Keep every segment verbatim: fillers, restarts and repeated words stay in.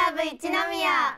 ラブ一宮。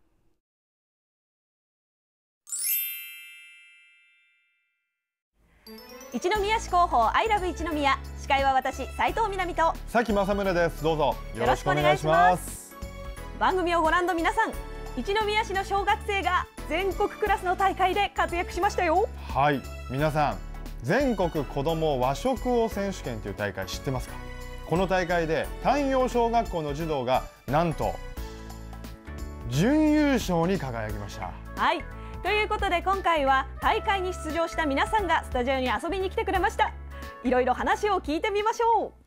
一宮市広報アイラブ一宮。司会は私斉藤みなみと佐木正宗です。どうぞよろしくお願いします。 番組をご覧の皆さん、一宮市の小学生が全国クラスの大会で活躍しましたよ。 はい、皆さん、全国子ども和食王選手権という大会知ってますか？この大会で丹陽小学校の児童がなんと準優勝に輝きました。 はい、ということで今回は大会に出場した皆さんがスタジオに遊びに来てくれました。いろいろ話を聞いてみましょう。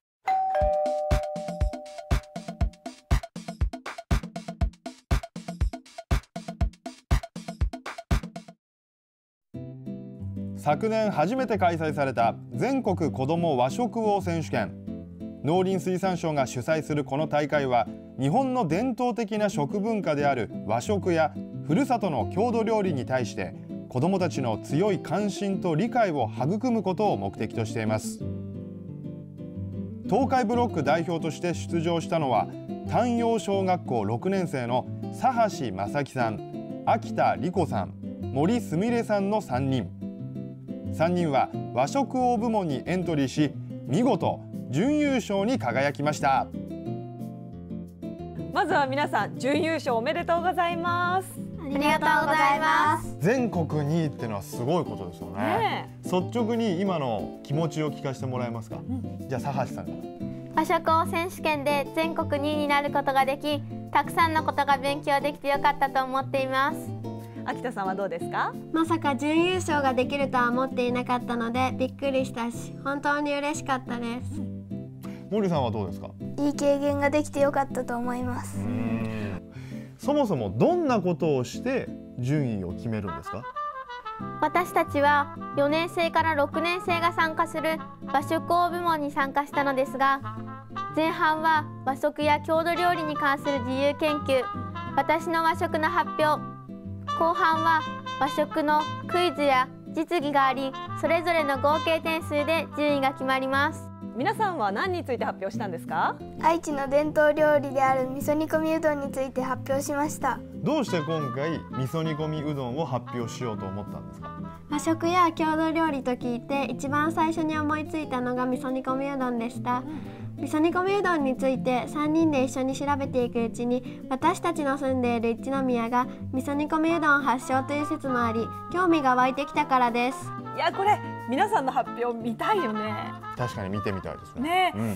昨年初めて開催された全国子ども和食王選手権。農林水産省が主催するこの大会は、日本の伝統的な食文化である和食やふるさとの郷土料理に対して子どもたちの強い関心と理解を育むことを目的としています。東海ブロック代表として出場したのは丹陽小学校ろくねん生の佐橋正樹さん、秋田理子さん、森すみれさんのさんにん。さんにんは和食王部門にエントリーし、見事準優勝に輝きました。 まずは皆さん、準優勝おめでとうございます。 ありがとうございます。 全国にいってのはすごいことですよね。ね、率直に今の気持ちを聞かせてもらえますか？うん、じゃあ佐橋さんから。 和食王選手権で全国にいになることができ、たくさんのことが勉強できてよかったと思っています。 秋田さんはどうですか？ まさか準優勝ができるとは思っていなかったのでびっくりしたし、本当に嬉しかったです。 森さんはどうですか？ いい経験ができてよかったと思います。 そもそもどんなことをして順位を決めるんですか？ 私たちはよねん生からろくねん生が参加する和食王部門に参加したのですが、前半は和食や郷土料理に関する自由研究、私の和食の発表、後半は和食のクイズや実技があり、それぞれの合計点数で順位が決まります。 皆さんは何について発表したんですか？ 愛知の伝統料理である味噌煮込みうどんについて発表しました。 どうして今回味噌煮込みうどんを発表しようと思ったんですか？ 和食や郷土料理と聞いて一番最初に思いついたのが味噌煮込みうどんでした。味噌煮込みうどんについてさんにんで一緒に調べていくうちに、私たちの住んでいる一宮が味噌煮込みうどん発祥という説もあり、興味が湧いてきたからです。 いや、これ皆さんの発表見たいよね。 確かに見てみたいですね。 ね、 うん、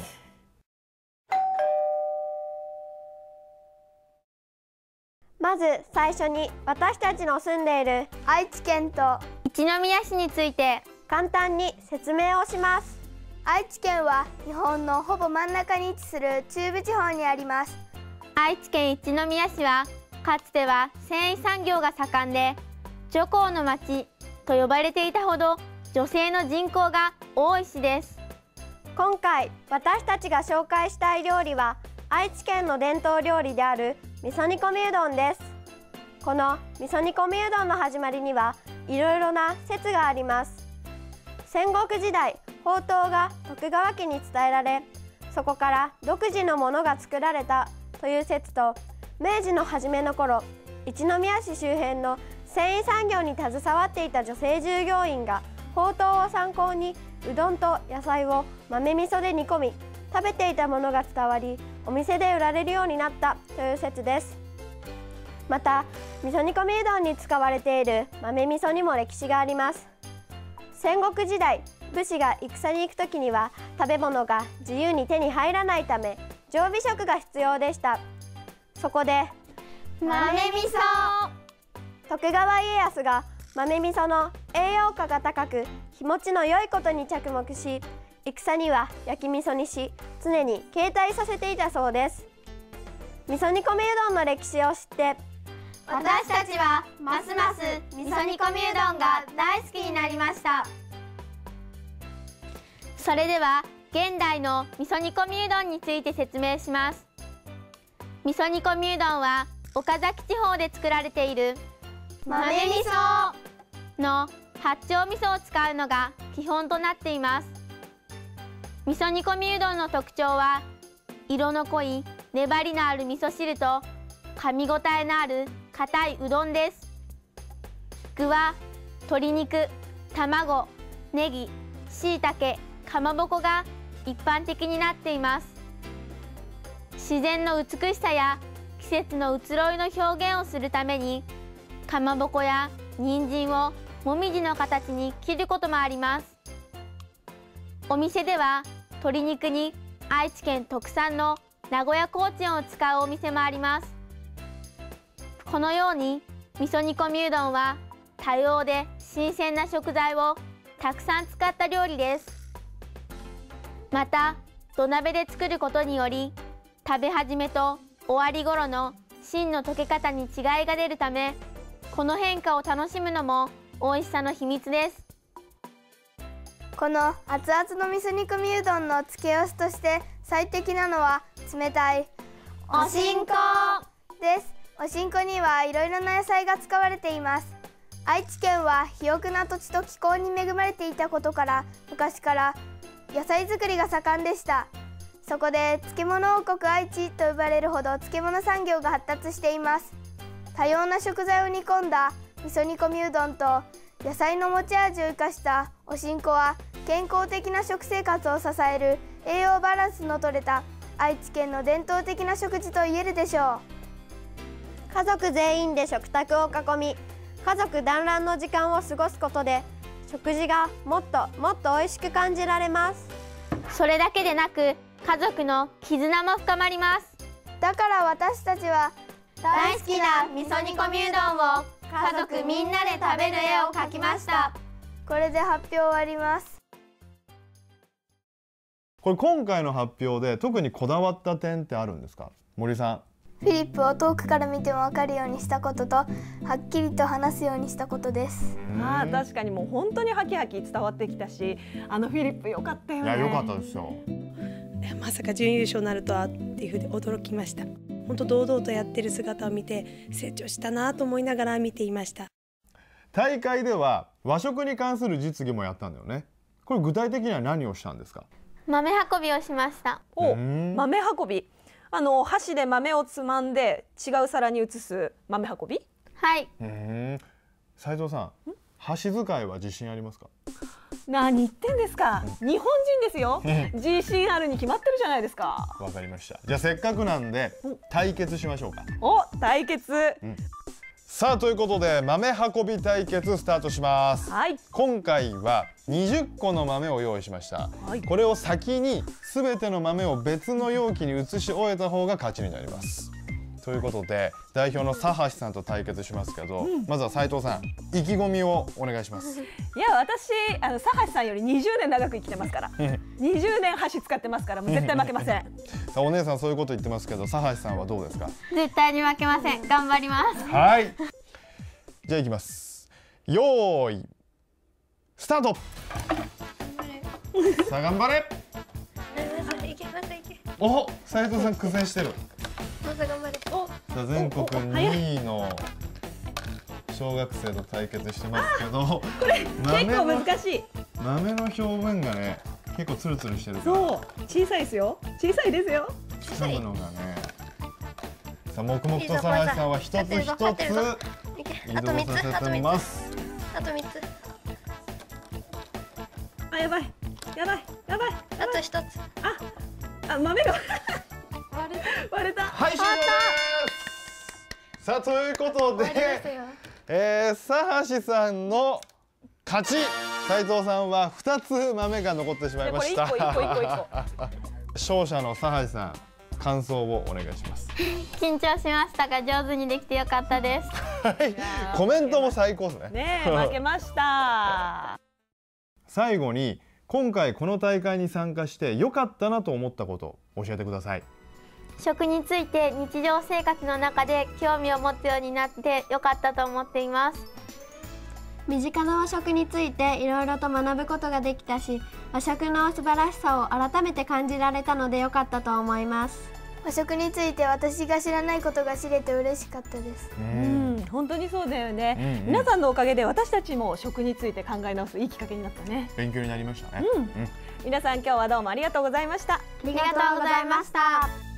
まず最初に私たちの住んでいる愛知県と一宮市について簡単に説明をします。 愛知県は日本のほぼ真ん中に位置する中部地方にあります。 愛知県一宮市はかつては繊維産業が盛んで、女工の町と呼ばれていたほど女性の人口が多い市です。 今回私たちが紹介したい料理は愛知県の伝統料理である味噌煮込みうどんです。この味噌煮込みうどんの始まりにはいろいろな説があります。戦国時代、ほうとうが徳川家に伝えられ、そこから独自のものが作られたという説と、明治の初めの頃、一宮市周辺の繊維産業に携わっていた女性従業員がほうとうを参考にうどんと野菜を豆味噌で煮込み食べていたものが伝わり、お店で売られるようになったという説です。また味噌煮込みうどんに使われている豆味噌にも歴史があります。戦国時代、武士が戦に行く時には食べ物が自由に手に入らないため常備食が必要でした。そこで豆味噌、 徳川家康が豆味噌の栄養価が高く日持ちの良いことに着目し、戦には焼き味噌にし常に携帯させていたそうです。味噌煮込みうどんの歴史を知って、 私たちはますます味噌煮込みうどんが大好きになりました。 それでは現代の味噌煮込みうどんについて説明します。味噌煮込みうどんは岡崎地方で作られている豆味噌の八丁味噌を使うのが基本となっています。味噌煮込みうどんの特徴は色の濃い粘りのある味噌汁と噛み応えのある硬いうどんです。具は鶏肉、卵、ネギ、しいたけ、かまぼこが一般的になっています。自然の美しさや季節の移ろいの表現をするために、かまぼこや人参をもみじの形に切ることもあります。お店では鶏肉に愛知県特産の名古屋コーチンを使うお店もあります。このように味噌煮込みうどんは多様で新鮮な食材をたくさん使った料理です。また土鍋で作ることにより、食べ始めと終わり頃の芯の溶け方に違いが出るため、この変化を楽しむのも美味しさの秘密です。 この熱々の味噌煮込みうどんの付け合わせとして最適なのは冷たいおしんこです。おしんこにはいろいろな野菜が使われています。愛知県は肥沃な土地と気候に恵まれていたことから、昔から野菜作りが盛んでした。そこで漬物王国愛知と呼ばれるほど漬物産業が発達しています。多様な食材を煮込んだ味噌煮込みうどんと野菜の持ち味を生かしたおしんこは、健康的な食生活を支える栄養バランスの取れた愛知県の伝統的な食事と言えるでしょ家族全員で食卓を囲み、家族団らんの時間を過ごすことで、食事がもっともっと美味しく感じられます。 それだけでなく、家族の絆も深まります。 う。だから私たちは大好きな味噌煮込みうどんを家族みんなで食べる絵を描きました。 これで発表終わります。 これ今回の発表で特にこだわった点ってあるんですか？森さん。 フィリップを遠くから見ても分かるようにしたことと、はっきりと話すようにしたことです。 ああ、確かにもう本当にハキハキ伝わってきたし、あのフィリップ良かったよね。 いや、良かったですよ。 まさか準優勝になるとはっていうふうに驚きました。本当堂々とやってる姿を見て成長したなと思いながら見ていました。 大会では和食に関する実技もやったんだよね。これ具体的には何をしたんですか？ 豆運びをしました。 お、豆運び。あの箸で豆をつまんで違う皿に移す豆運び？ はい。 斉藤さん、箸使いは自信ありますか？ 何言ってんですか。日本人ですよ。自信あるに決まってるじゃないですか。 わかりました。じゃあせっかくなんで対決しましょうか。 お、対決。うん、 さあということで豆運び対決スタートします。 はい。今回はにじゅっこの豆を用意しました。はい、これを先にすべての豆を別の容器に移し終えた方が勝ちになります。ということで代表の佐橋さんと対決しますけど、うん、まずは斉藤さん、意気込みをお願いします。 いや、私あの佐橋さんよりにじゅうねん長く生きてますからにじゅうねん箸使ってますから、もう絶対負けません。 お姉さんそういうこと言ってますけど、佐橋さんはどうですか？ 絶対に負けません。頑張ります。 はい、じゃあいきます。よーいスタート。さあ頑張れ。お、斉藤さん苦戦してる。さあ全国にいの小学生と対決してますけど、 これ結構難しい。 豆の表面がね、結構ツルツルしてるから。 そう、小さいですよ。小さいですよ。 包むのがね。さあ黙々と佐橋さんは一つ一つ移動させてます。 あとみっつ。 あ、やばいやばいやばい。 あとひとつ。 あ、あ、豆が割れた。割れた。 はい、終了です。さあということで、えー、佐橋さんの勝ち。斉藤さんはふたつ豆が残ってしまいました。 これいっこいっこいっこいっこ。 勝者の佐橋さん、感想をお願いします。 緊張しましたが上手にできてよかったです。 はい、コメントも最高ですね。 ねえ、負けました。 最後に今回この大会に参加して良かったなと思ったことを教えてください。 食について日常生活の中で興味を持つようになって良かったと思っています。 身近な和食についていろいろと学ぶことができたし、和食の素晴らしさを改めて感じられたので良かったと思います。 和食について私が知らないことが知れて嬉しかったです。 うん、本当にそうだよね。うんうん、皆さんのおかげで私たちも食について考え直すいいきっかけになったね。 勉強になりましたね。 うんうん、皆さん今日はどうもありがとうございました。ありがとうございました。